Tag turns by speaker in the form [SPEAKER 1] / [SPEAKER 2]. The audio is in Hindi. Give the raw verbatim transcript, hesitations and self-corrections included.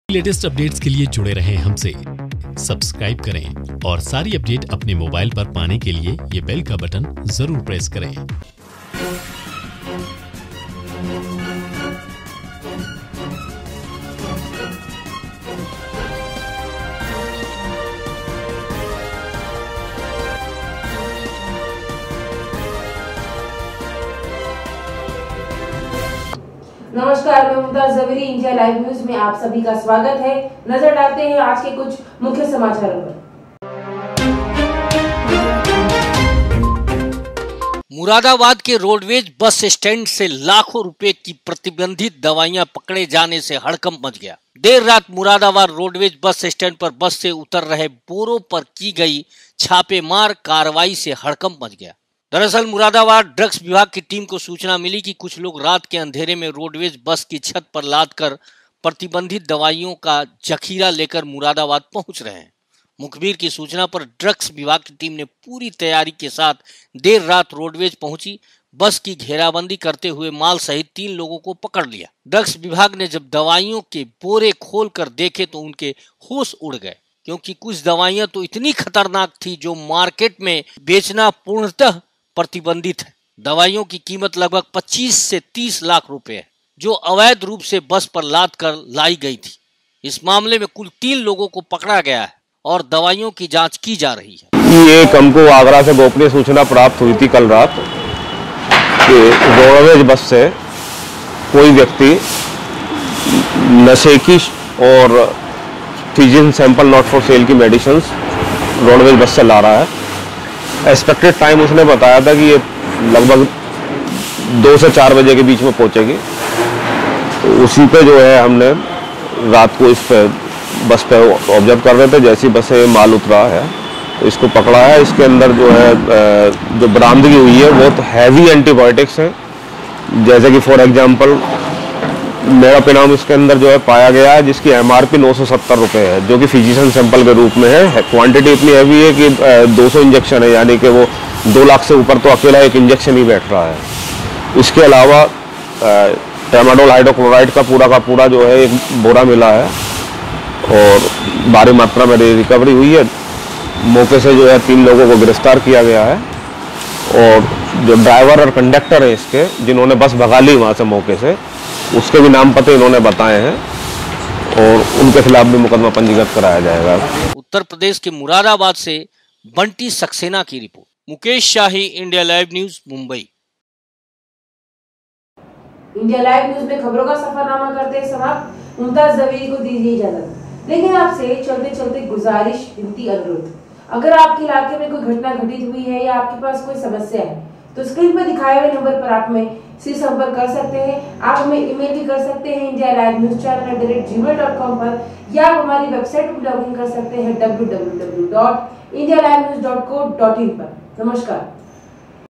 [SPEAKER 1] लेटेस्ट अपडेट्स के लिए जुड़े रहें हमसे, सब्सक्राइब करें और सारी अपडेट अपने मोबाइल पर पाने के लिए ये बेल का बटन जरूर प्रेस करें।
[SPEAKER 2] नमस्कार, मैं Mumtaz Javeri. India live news में आप सभी का स्वागत है। नजर डालते हैं आज के कुछ मुख्य समाचारों पर।
[SPEAKER 3] मुरादाबाद के रोडवेज बस स्टैंड से लाखों रुपए की प्रतिबंधित दवाइयां पकड़े जाने से हड़कंप मच गया। देर रात मुरादाबाद रोडवेज बस स्टैंड पर बस से उतर रहे बोरों पर की गई छापेमार कार्रवाई से हड़कंप मच गया। दरअसल मुरादाबाद ड्रग्स विभाग की टीम को सूचना मिली कि कुछ लोग रात के अंधेरे में रोडवेज बस की छत पर लादकर प्रतिबंधित दवाइयों का जखीरा लेकर मुरादाबाद पहुंच रहे हैं। मुखबिर की सूचना पर ड्रग्स विभाग की टीम ने पूरी तैयारी के साथ देर रात रोडवेज पहुंची। बस की घेराबंदी करते हुए माल सहित तीन लोगों को पकड़ लिया। ड्रग्स विभाग ने जब दवाइयों के बोरे खोल कर देखे तो उनके होश उड़ गए, क्योंकि कुछ दवाइयां तो इतनी खतरनाक थी जो मार्केट में बेचना पूर्णतः प्रतिबंधित है। दवाइयों की कीमत लगभग पच्चीस से तीस लाख रुपए है, जो अवैध रूप से बस पर लाद कर लाई गई थी। इस मामले में कुल तीन लोगों को पकड़ा गया है और दवाइयों की जांच की जा रही है।
[SPEAKER 4] ये हमको आगरा से गोपनीय सूचना प्राप्त हुई थी कल रात कि रोडवेज बस से कोई व्यक्ति नशे की और physician sample not for sale की मेडिसिन रोडवेज बस से ला रहा है। एक्सपेक्टेड टाइम उसने बताया था कि ये लगभग दो से चार बजे के बीच में पहुंचेगी। तो उसी पे जो है हमने रात को इस पे बस पे ऑब्जर्व कर रहे थे। जैसी बस से माल उतरा है तो इसको पकड़ा है। इसके अंदर जो है जो बरामदगी हुई है वो तो हैवी एंटीबायोटिक्स हैं, जैसे कि फॉर एग्जांपल मेरापिनाम इसके अंदर जो है पाया गया है, जिसकी एमआरपी नौ सौ सत्तर रुपये है, जो कि फिजिशियन सैंपल के रूप में है। क्वांटिटी इतनी हैवी है कि दो सौ इंजेक्शन है, यानी कि वो दो लाख से ऊपर तो अकेला एक इंजेक्शन ही बैठ रहा है। इसके अलावा ट्रामाडोल हाइड्रोक्लोराइड का पूरा का पूरा जो है एक बोरा मिला है और भारी मात्रा में रिकवरी हुई है। मौके से जो है तीन लोगों को गिरफ्तार किया गया है और जो ड्राइवर और कंडक्टर हैं इसके, जिन्होंने बस भगा ली वहाँ से मौके से, उसके भी नाम पते इन्होंने बताए हैं और उनके खिलाफ भी मुकदमा पंजीकृत कराया जाएगा।
[SPEAKER 3] उत्तर प्रदेश के मुरादाबाद से बंटी सक्सेना की report. Mukesh Shahi, India live news, Mumbai.
[SPEAKER 2] India live news में खबरों का सफरनामा करते समाप्त। मुमताज जवेरी को दीजिए इजाजत। लेकिन आपसे चलते चलते गुजारिश, विनती, अनुरोध, अगर आपके इलाके में कोई घटना घटित हुई है या आपके पास कोई समस्या है तो स्क्रीन पर दिखाए हुए नंबर पर आप में से संपर्क कर सकते हैं। आप हमें ईमेल भी कर सकते हैं India live news channel at the rate gmail dot com पर, या आप हमारी वेबसाइट पर लॉग इन कर सकते हैं W W W dot India live news dot co dot in पर। नमस्कार।